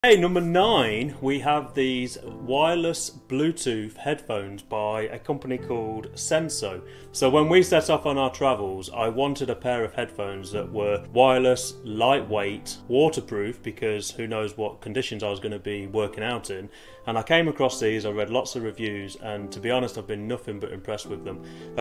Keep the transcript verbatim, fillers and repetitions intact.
Hey, number nine, we have these wireless Bluetooth headphones by a company called Senso. So when we set off on our travels, I wanted a pair of headphones that were wireless, lightweight, waterproof, because who knows what conditions I was going to be working out in. And I came across these, I read lots of reviews, and to be honest, I've been nothing but impressed with them.